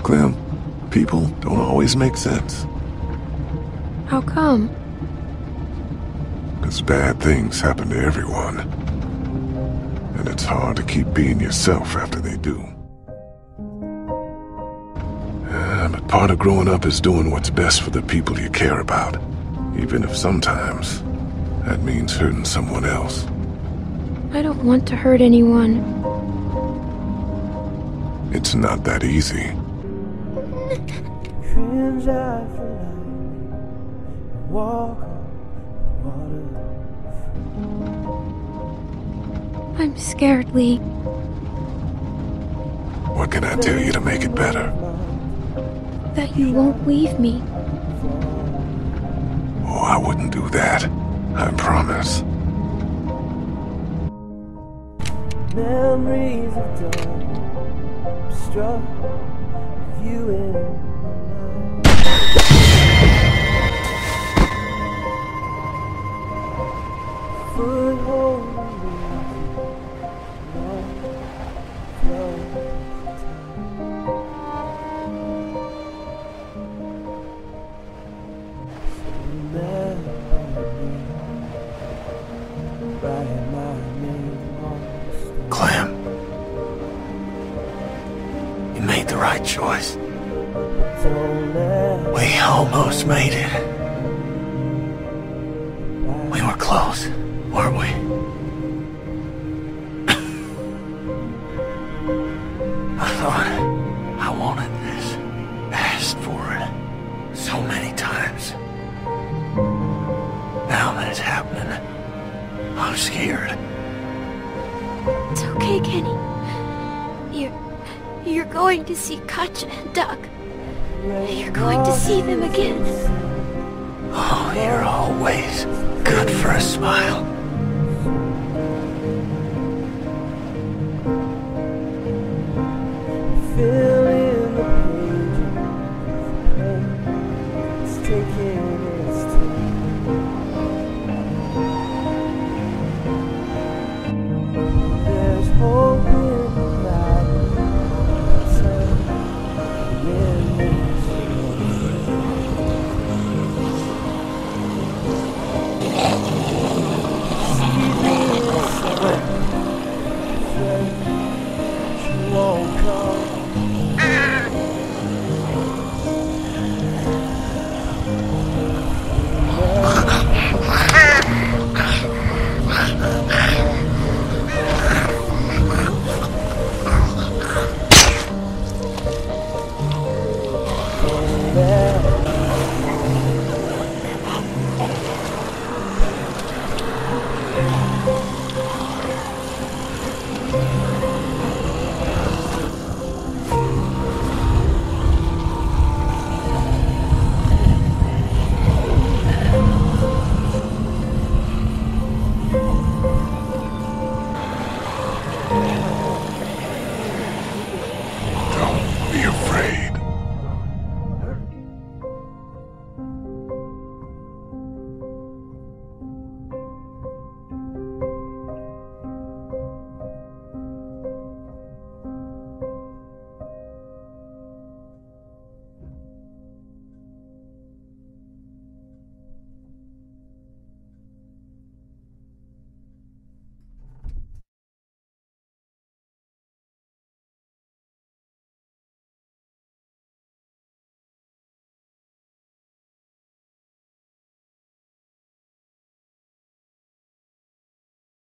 Clem, people don't always make sense. How come? Because bad things happen to everyone. And it's hard to keep being yourself after they do. But part of growing up is doing what's best for the people you care about. Even if sometimes that means hurting someone else. I don't want to hurt anyone. It's not that easy. I'm scared, Lee. What can I tell you to make it better? That you won't leave me. Oh, I wouldn't do that. I promise. Memories of dawn struck you in my mind. Foothold Clem, you made the right choice. We almost made it. We were close, weren't we? I thought I wanted this, asked for it so many times. Now that it's happening, I'm scared. It's okay, Kenny. You're going to see Katjaa and Duck. You're going to see them again. Oh, you're always good for a smile.